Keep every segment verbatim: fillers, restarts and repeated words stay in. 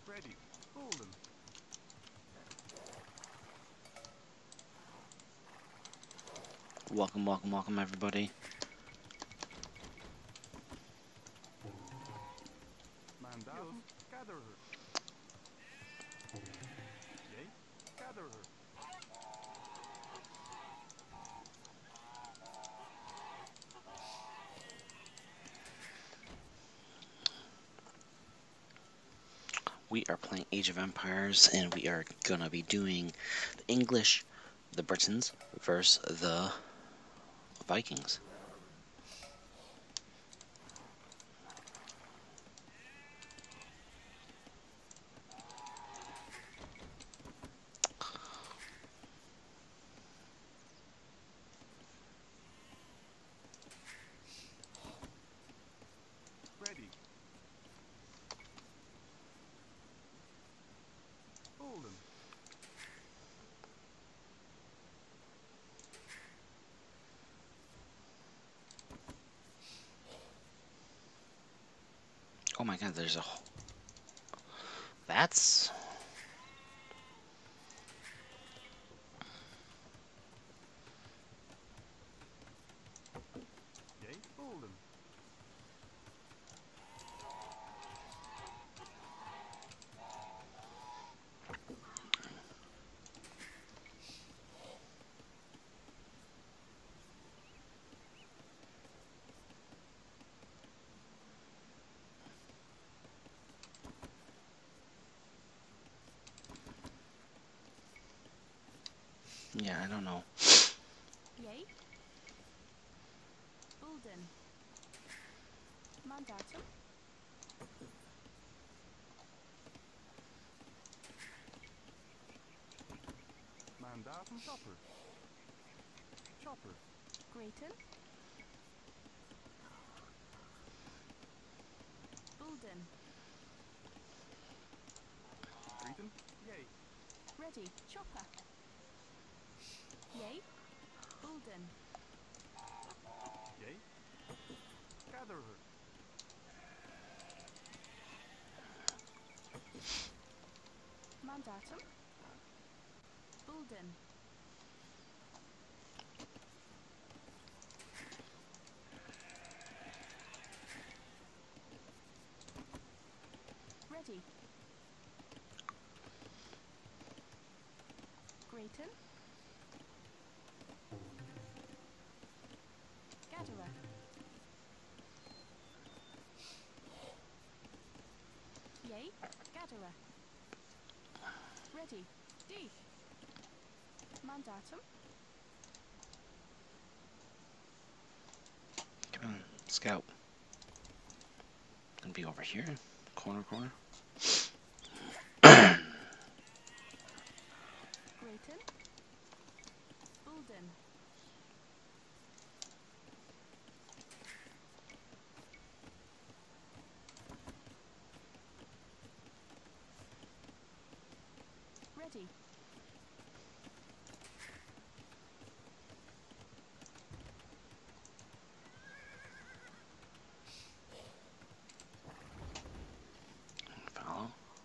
Ready. Golden. Welcome, welcome, welcome, everybody. Mandatum. Gather her. Yea. Gather her. We are playing Age of Empires, and we are gonna be doing the English, the Britons, versus the Vikings. Ready. Golden. Oh my god, there's a whole... That's... Yea. Golden. Yeah, I don't know. Yea. Bulden. Mandatum. Mandatum. Chopper. Chopper. Grayton. Bulden. Briton. Yea. Ready. Chopper. Yea. Bulden. Yea. Gather her. Mandatum. Bulden. Ready. Grayton. Gatherer. Yea. Gatherer. Ready. D. Mandatum. Come on, scout. Gonna be over here. Corner, corner. Grayton. Bulden. Ready. Follow.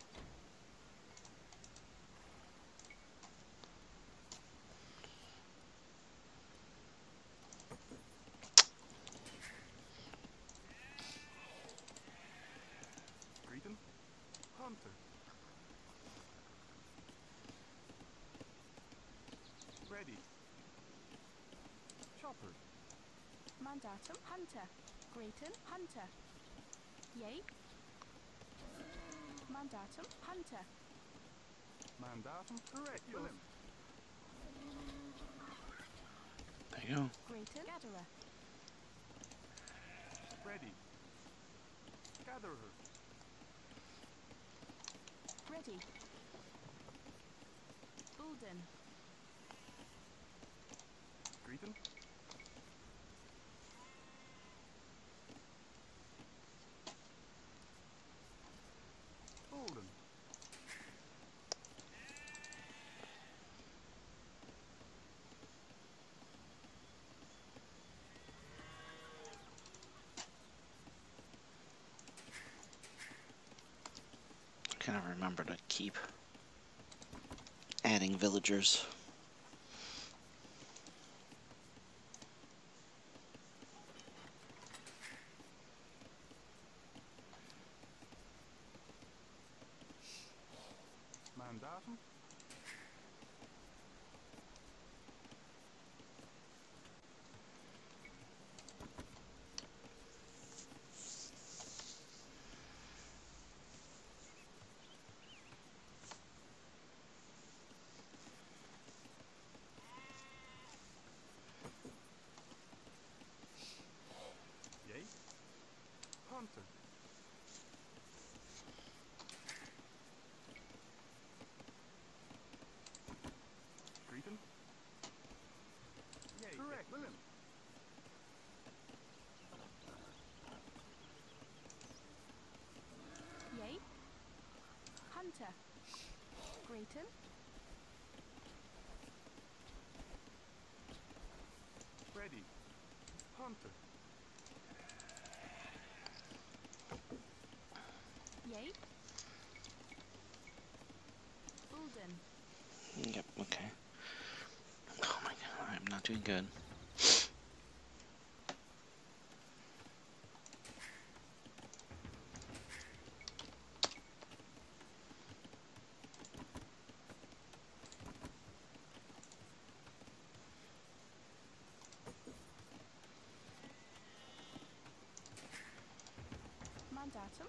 Briton. Hunter. Ready. Chopper. Mandatum. Hunter. Grayton. Hunter. Yea. Mandatum. Hunter. Mandatum. Curriculum. There you go. Grayton. Gatherer. Ready. Gather her. Ready. Bulden. Briton. Golden. Kind of remember to keep adding villagers. Mandatum. Yay. Hunter. Briton. Yay. Correct. Willem. Yay. Hunter. Briton. Ready. Hunter. Yay. Ulden. Yep, okay. Oh my god, I'm not doing good. Mandatum.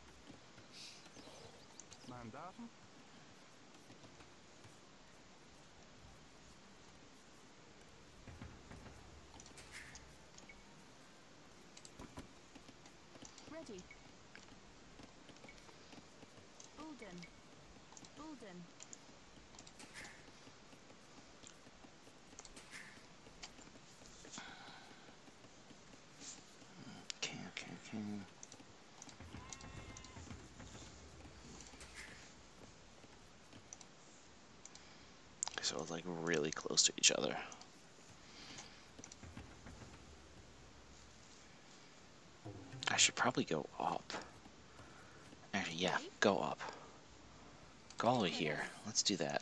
Mandatum. Ready. Ulden. Ulden. Okay, okay, okay. So it's like really close to each other. I should probably go up. Actually, yeah, go up. Go all the way here. Let's do that.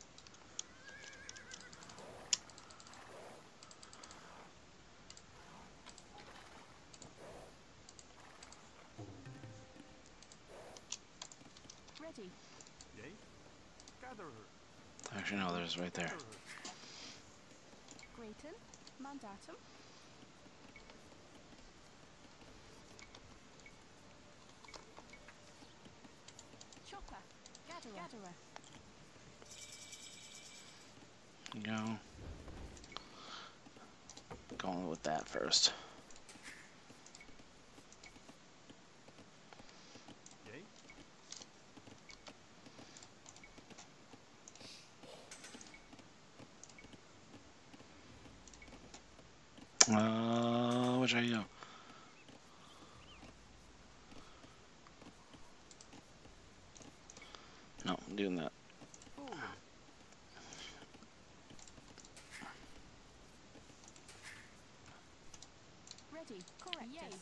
Ready. Yay. Gather her. Actually, no, there's right there. Gather her. Briton. Mandatum. Chopper. Gatherer. Gatherer. Go. Going with that first. Yay. Uh, which way go? No, I'm doing that. Ulden. Ready. Correct. Yes.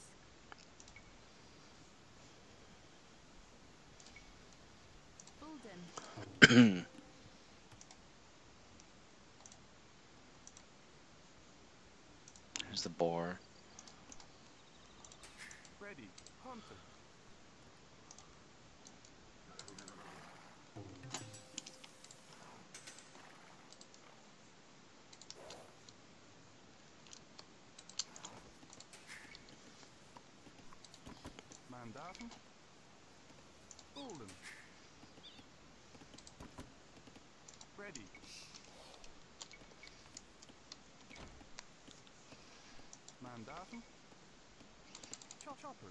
Ulden. There's the boar. Ready. Hunter. Mandatum. Ulden. Ready. Mandatum. Chop chopper.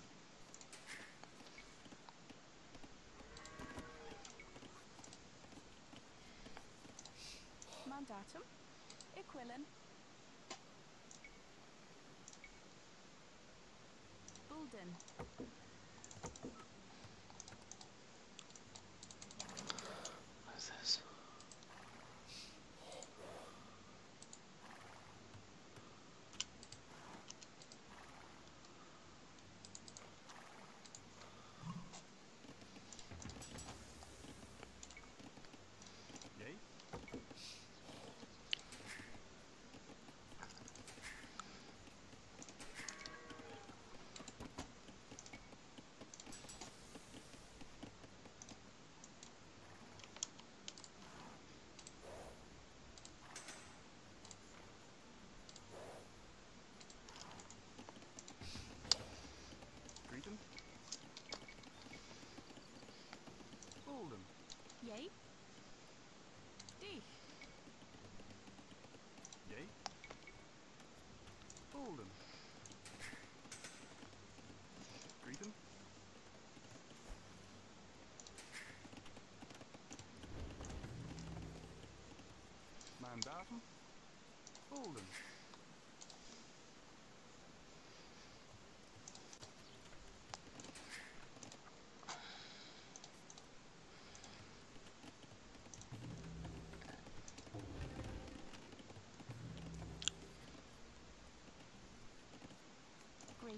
Mandatum. Equilin. Ulden. What is this?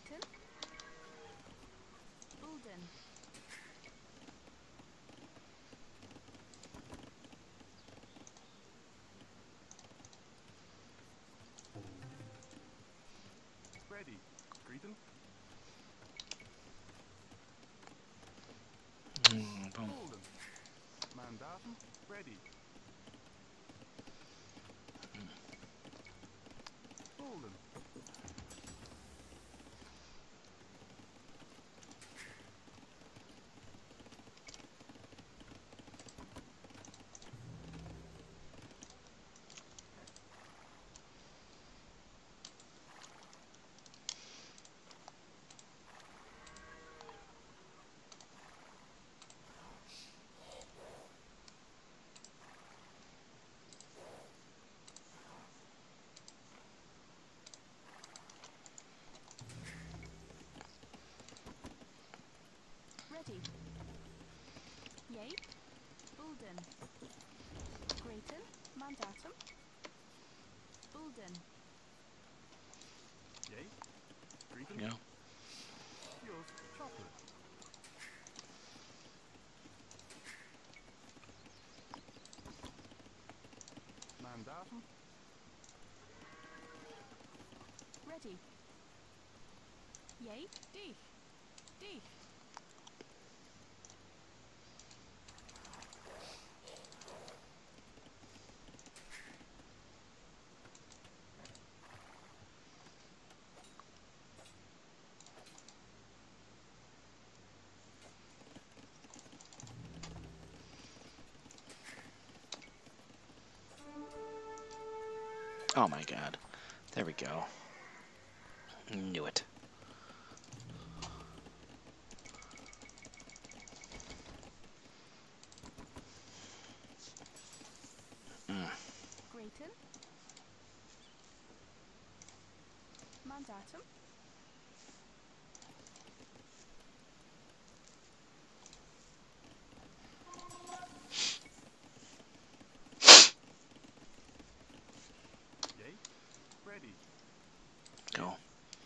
Briton. Bulden. Ready. Greeting. Mm, boom. Bolden. Mandatum. Ready. Bolden. Ready. Yea. Bulden. Grayton. Mandatum. Bulden. Yay. Greeting. Yeah. Yours. Chocolate. Mandatum. Ready. Yea. Dich. Dich. Oh my god. There we go. Knew it. Mm. Grayton. Mandatum. Yay. Ready. Go.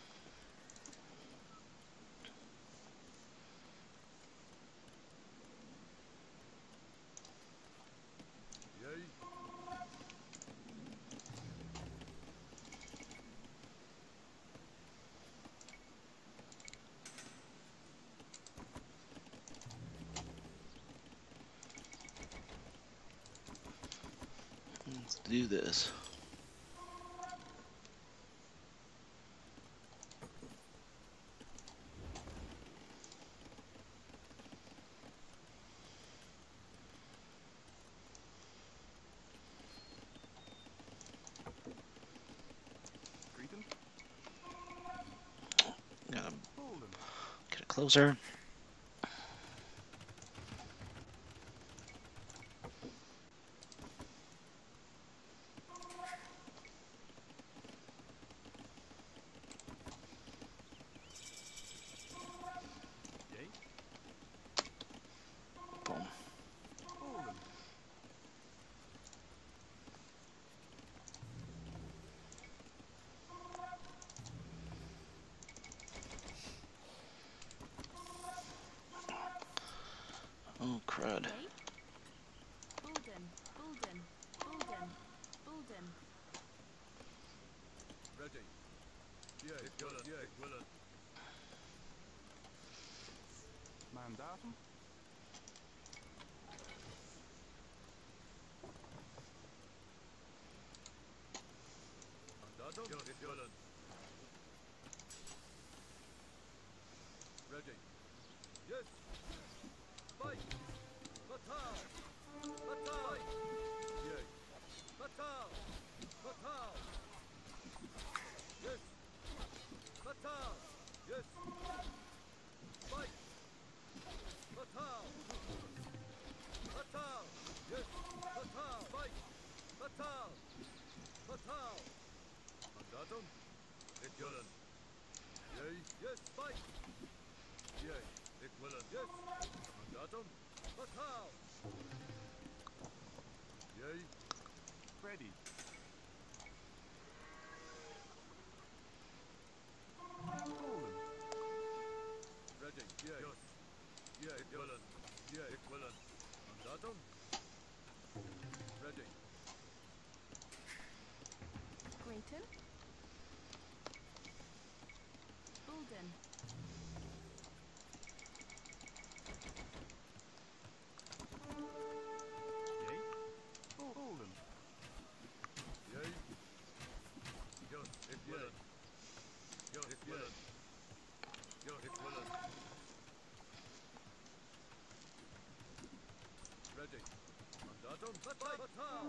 Yay. Let's do this. Greeting. Gotta Bolden. get it closer. Yay. Boom. Bolden. Oh crud. Yea. Bulden. Bulden. Bulden. Bulden. Ready. Yay. Willen. Yay. Willen. Mandatum. Mandatum. Yes. Willen. Ready. Yes. Fight. Fatal. Fatal. Yay. Fatal. Fatal. Yes. Fatal. Yes. Fight. Fatal. Fatal. Yes. Fatal. Fight. Fatal. Fatal. Mandatum. Equivalent. Yay. Yes. Fight. Yay. Equivalent. Yes. Mandatum. Fatal. Yay. Ready. Golden. Mandatum. Ready. Grayton. Bulden. Yay. Bolden. Yay. Yes, it will. Yes, it will. Yes, it will. Ready. Mandatum. Fatal.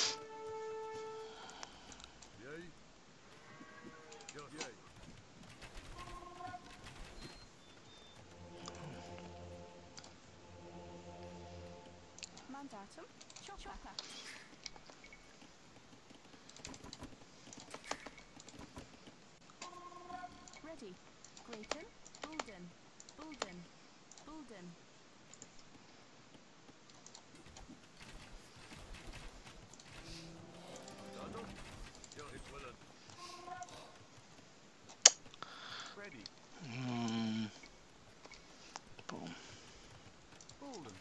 Yay. Yes, yay. Mandatum. Chopper. Ready. Grayton. Bulden. Bulden. Bulden. Mandatum. Yes, it will. Ready. Um, boom. Bolden.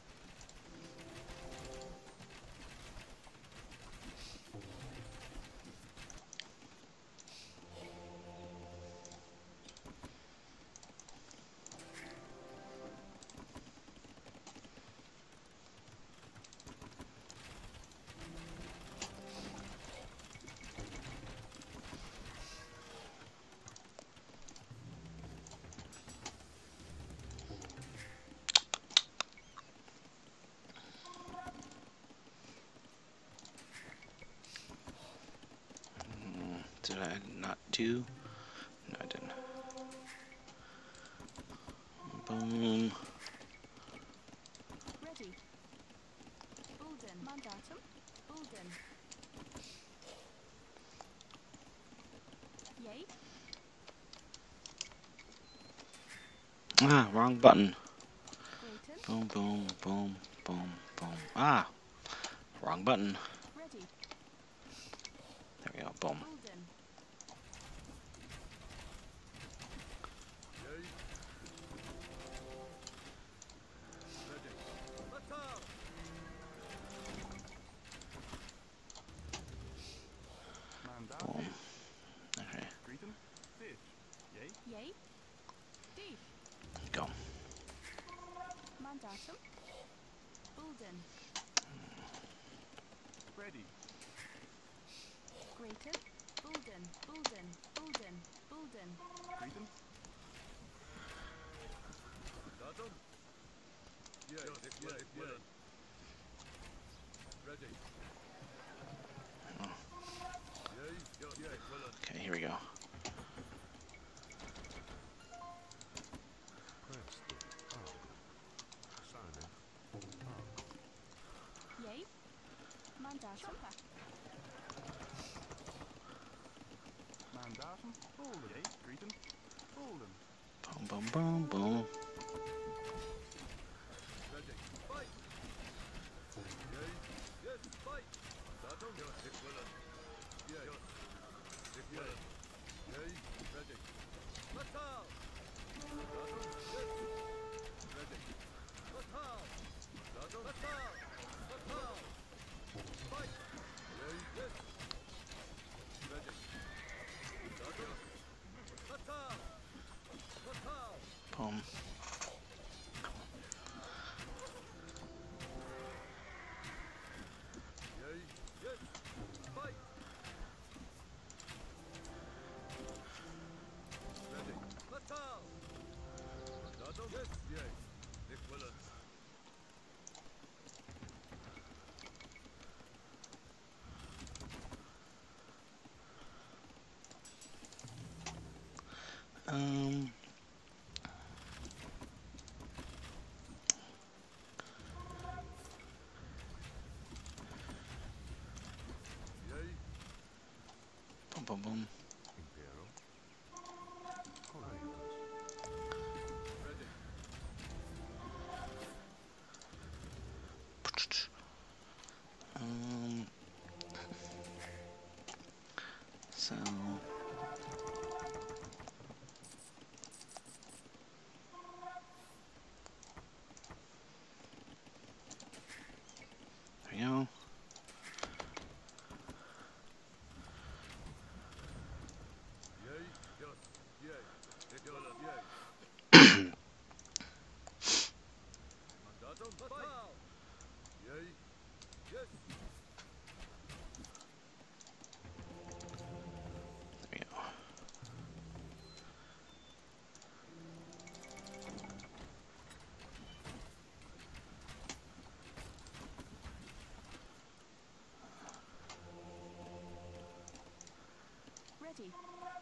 Did I not do? No, I didn't. Boom. Ready. Bulden. Mandatum. Bulden. Yay. Ah, wrong button. Grayton. Boom, boom, boom, boom, boom. Ah, wrong button. Ready. There we go. Boom. Bulden. Yay. Ready. Fatal. Mandatum. Boom. Okay, Greetum. Fish. Yay. Yay. Dish. go. Mandatum. Bulden. Ready. Grayton. Bulden. Bulden. Bulden. Bulden. Greetum. Mandatum. Yes, it will. It will. Ready. Yay. Yes, yay. It will. Okay, here we go. Press the up. Silent. Up. Yay. Mandatum. Chopper. Mandatum. Bolden. Yay. Greetum. Bolden. Boom, boom, boom, boom. Ready. Fight. Yay. Yes. Fight. Mandatum. Yes, it will. Yay. Yes. It will. Yay. Ready. Fatal. Mandatum. Yes. Ready. Fatal. Mandatum. Fatal. Fatal. Fight. Yay. Yes. Ready. Mandatum. Fatal. Fatal. Boom. Yay. Yes. Fight. Ready. Fatal. Mandatum. Yes. Yay. Equivalent. Um. Yay. Boom, boom, boom. Imperial. Alliance. Ready. Um. So. Ready.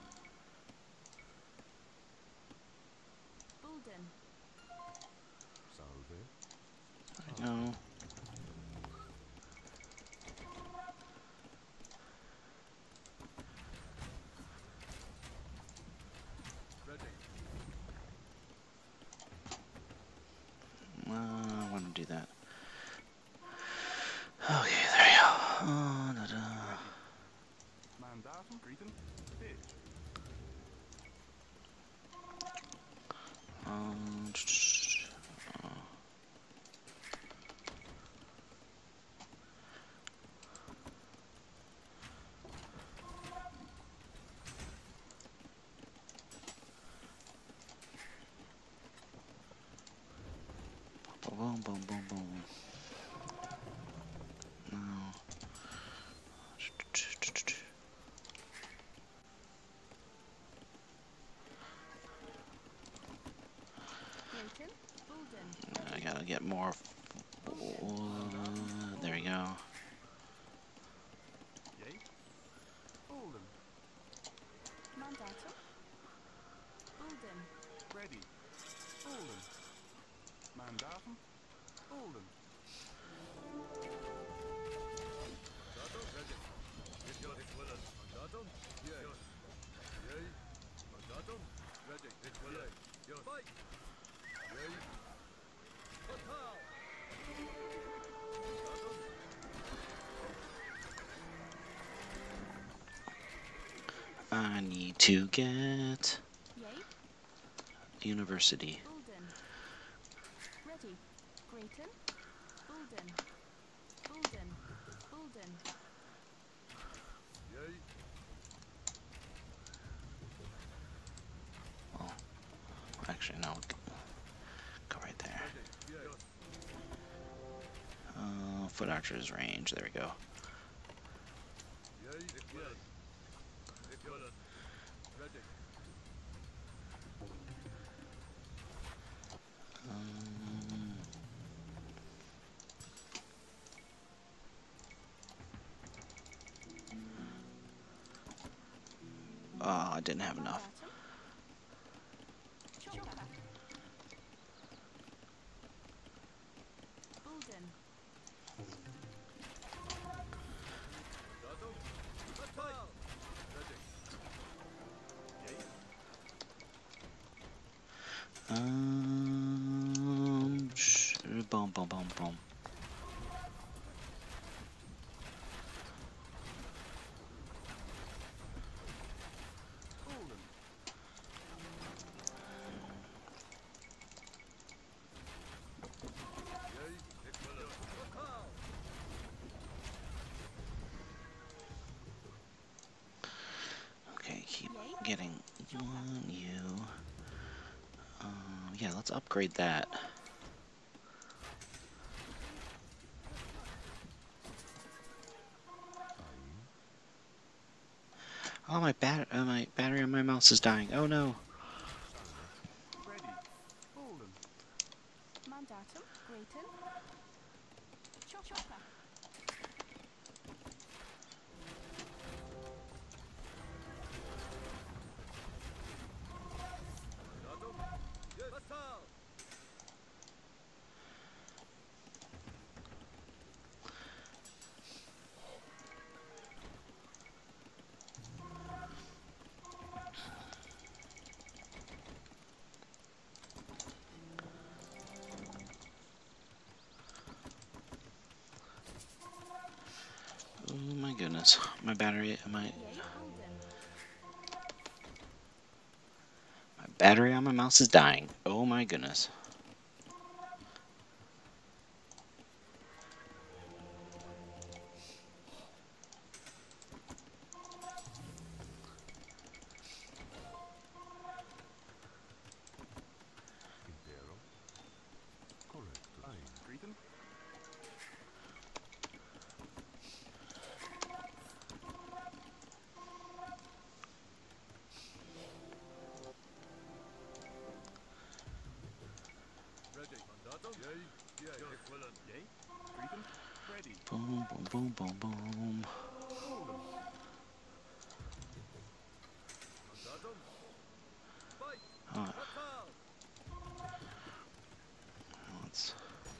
Bulden. Salve. There we go. Ready. Uh, I want to do that. Okay, there we go. Oh, da, da. Mandatum, Briton, fish. Um, uh, boom, boom, boom, boom. No. Brighton. Bulden. I gotta get more. Uh, there we go. Yay. Bulden. Mandatum. Bulden. Ready. Bulden. Mandatum. Bulden. Mandatum, ready. It got it well. Mandatum, yes. Yay. Mandatum, ready. It will. Yes. Fight. Yay. Fatal. Mandatum. I need to get Yay. university. Bulden. Ready. Brighton. Bulden. Bulden. Bulden. Yay. Oh, actually, no. Go right there. Ready. Yes. Uh, foot archer's range. There we go. Yay. It will. It will. Ready. Um, oh, I didn't have enough. Mandatum. Chopper. Bulden. Mandatum. Fatal. Ready. Yay. Um, sh boom, boom, boom, boom. Bulden. Yay. It will. Fatal. Okay, keep Yay. getting one, you. Uh, yeah, let's upgrade that. Oh, my bat, uh, my battery on my mouse is dying. Oh no. Ready. Bulden. Mandatum. Brighton. Chopper. Mandatum. Yes. Fatal. Oh my goodness. My battery, my, Yay. Bulden. my battery on my mouse is dying. Oh my goodness. Impero. Correct. Aye. Briton. Ready. Mandatum. Yay. Yay. It will. Yay. Briton. Ready. Boom, boom, boom, boom, boom. Bulden. Oh, let's.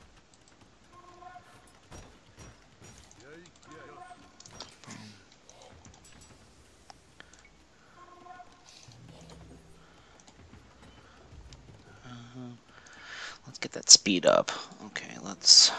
Uh, let's get that speed up. Okay, let's.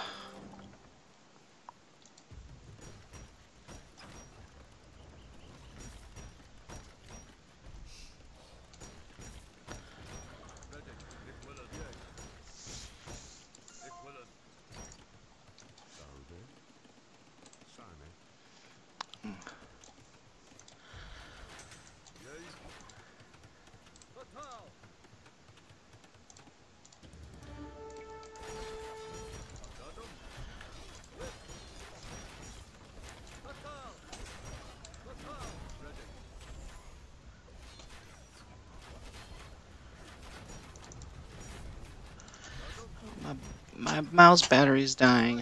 My, my mouse battery is dying.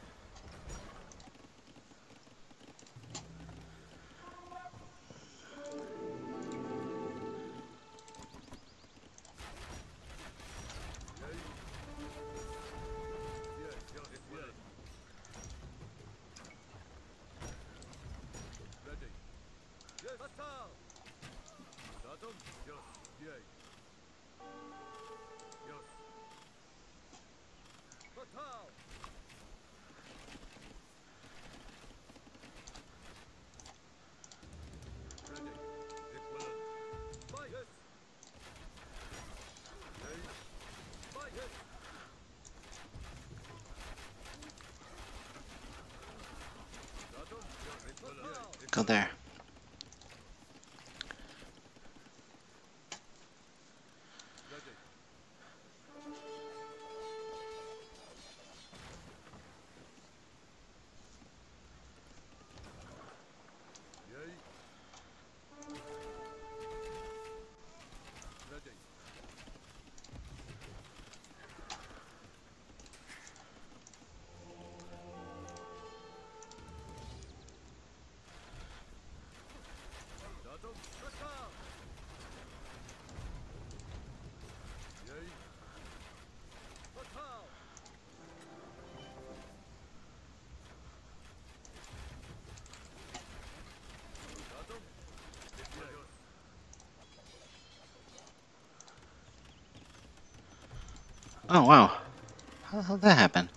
Go there. Oh wow. How the hell did that happen?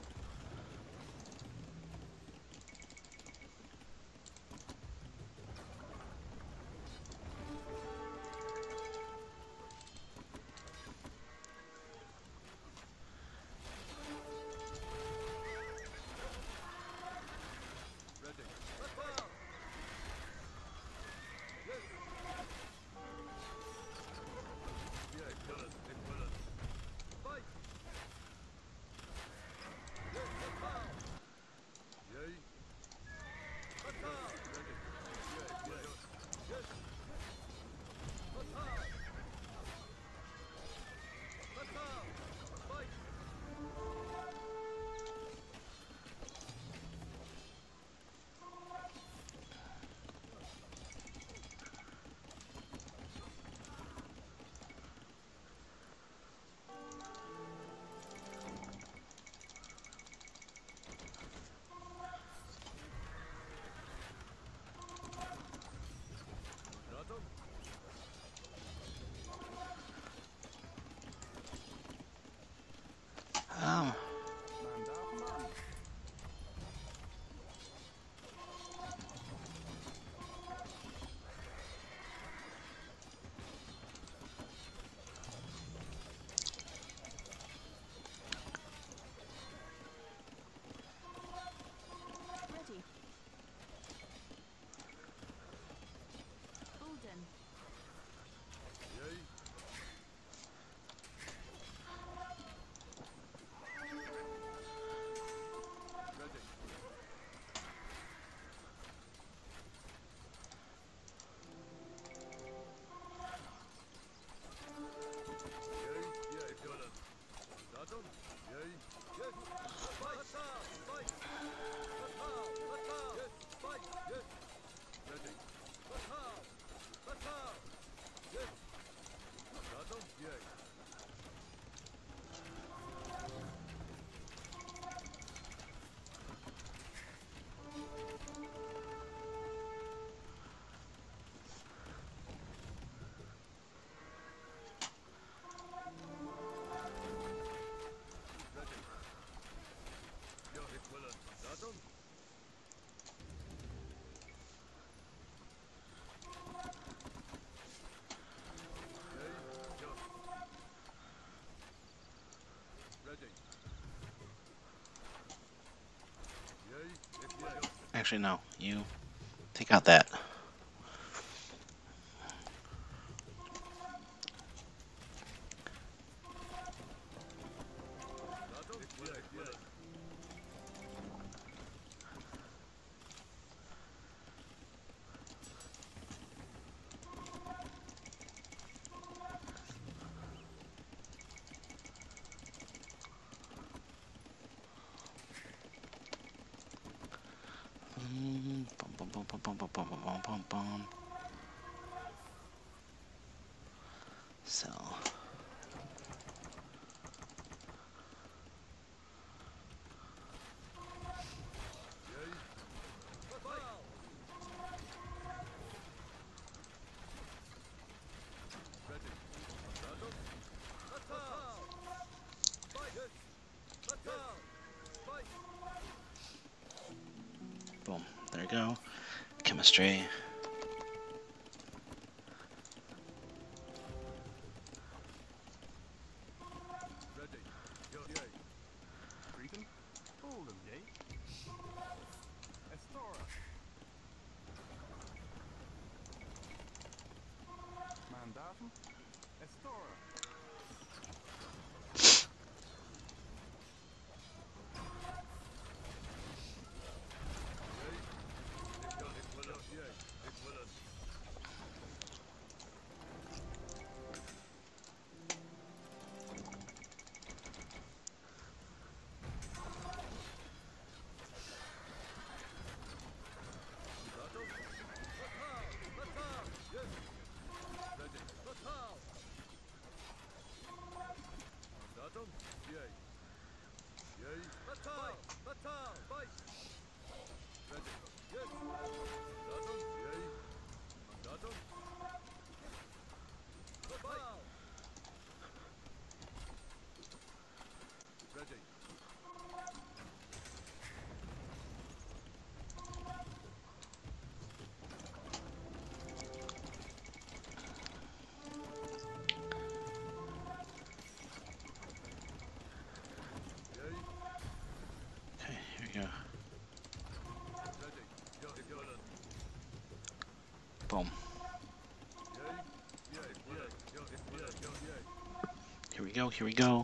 Actually, no. You take out that. Mm, bum, bum, bum, bum, bum, bum, bum, bum, bum, bum. So. Boom. There we go. Chemistry. Briton, hold him, yay. Estora. Mandatum, Estora. Okay, here we go. Boom. Here we go, here we go.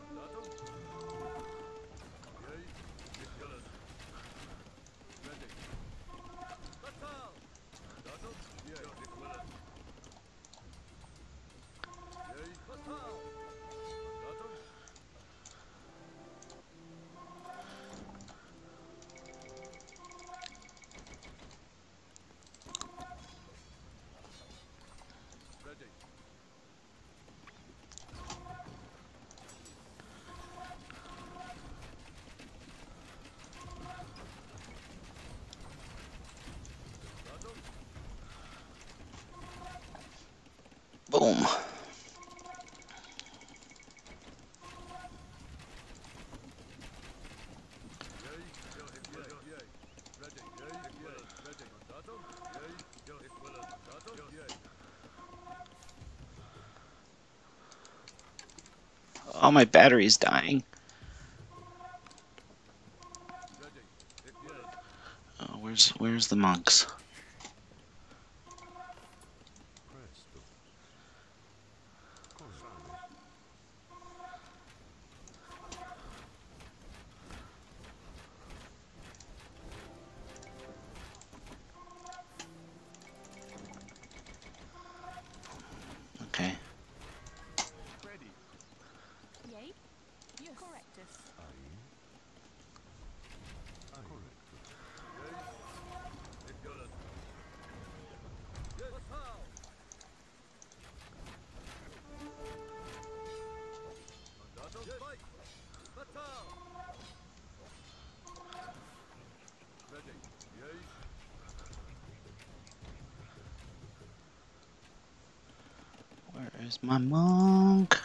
Boom. Oh, my battery's dying. Oh, where's where's the monks? Presto. Cos'hai? Okay. Ready. Yay. Yes. Correctus. Ai. Ai. Correcto. Where is my monk?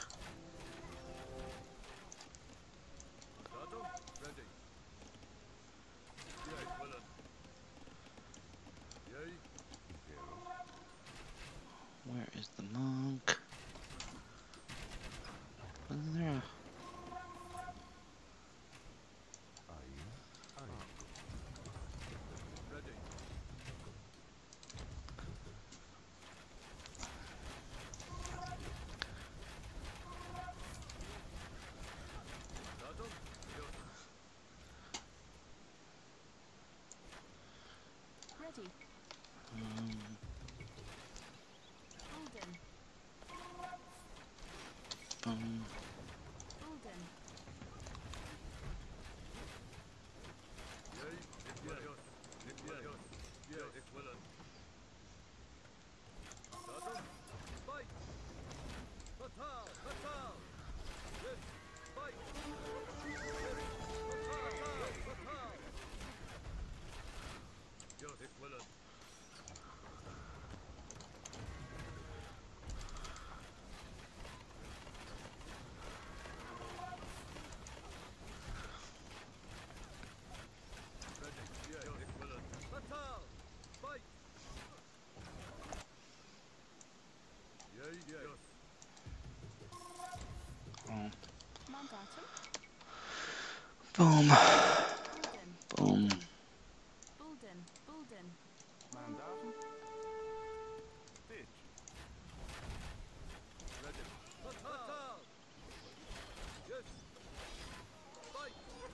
Where is the monk? Wasn't there a... Ai. Ai. Boom. Bulden. Yay, Nikios, Nikios, yeah, Equivalent. Mandatum, fight! Fatal, fatal! Yes, fight! Fatal, fatal! Yes, Equivalent. Ready, yeah, Equivalent. Fatal! Fight! Yay, yes. Oh. Mandatum. Boom. Bulden. Boom. Bulden. Bulden. Mandatum. Bitch. Ready. Fatal! Yes. Fight!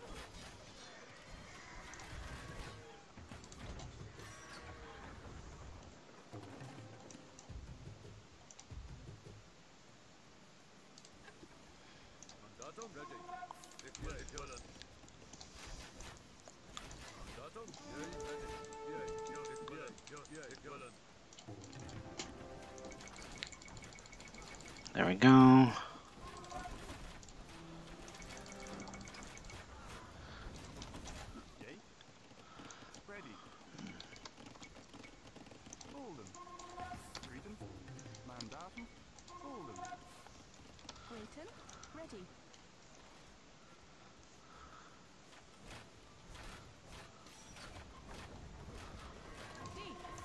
Mandatum ready. Equi- equivalent. Mandatum yay ready. Yay, yes, equivalent. Yes, yeah, equivalent. There we go. Yay. Ready. Golden. Britons. Mandatum. Golden. Briton. Ready. D.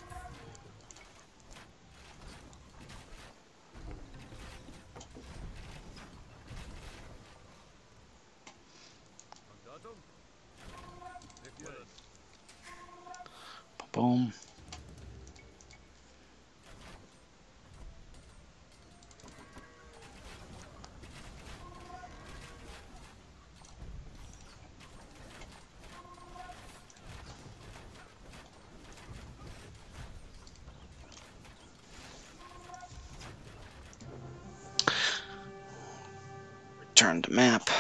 Mandatum. Equivalent. Boom. Return to map.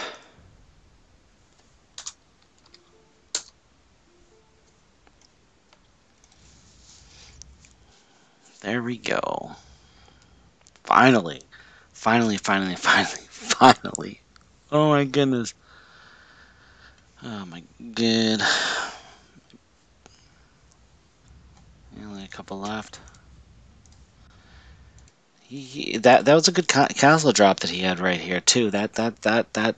There we go. Finally. Finally, finally, finally, finally. Oh my goodness. Oh my good. Only a couple left. He, he, that that was a good ca castle drop that he had right here too. That that that that.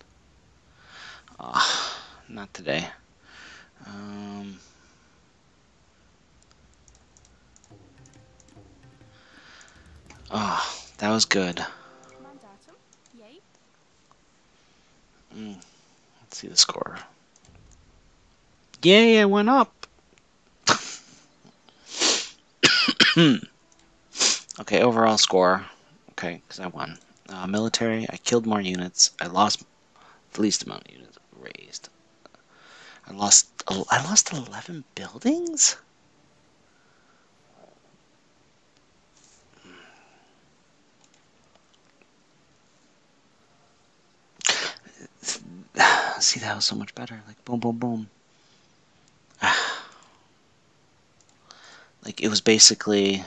Oh, not today. Um. Oh, that was good. Mandatum. Yay. Mm, let's see the score. Yay! I went up. Okay, overall score. Okay, because I won. Uh, military, I killed more units. I lost the least amount of units raised. I lost. I lost eleven buildings. See, that was so much better. Like boom, boom, boom. Like it was basically.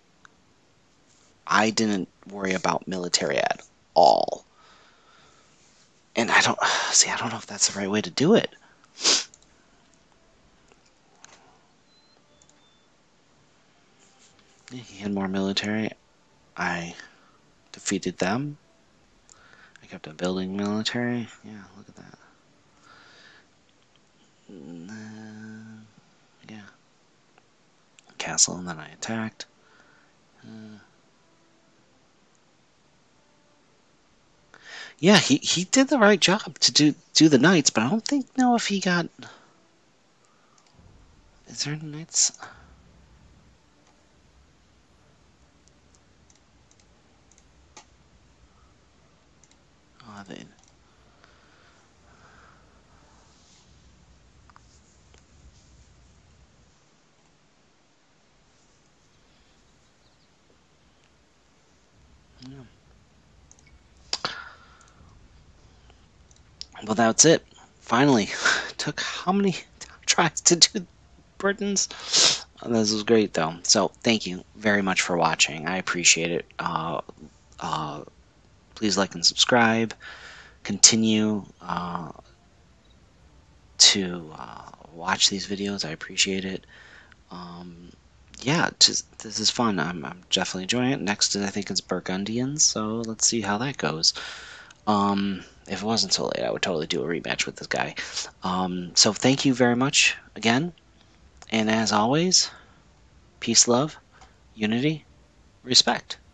I didn't worry about military at all. And I don't see. I don't know if that's the right way to do it. He had more military. I defeated them. I kept on building military. Yeah, look at that. Uh, yeah. Castle, and then I attacked. Uh, yeah, he, he did the right job to do do the knights, but I don't think know if he got. Is there knights? Oh, they. Yeah. Well, that's it. Finally, took how many tries to do Britons? This was great, though. So, thank you very much for watching. I appreciate it. Uh, uh, please like and subscribe. Continue uh, to uh, watch these videos. I appreciate it. Um, yeah, just, this is fun. I'm, I'm definitely enjoying it. Next, I think it's Burgundians, so let's see how that goes. Um, if it wasn't so late, I would totally do a rematch with this guy. Um, so thank you very much again, and as always, peace, love, unity, respect.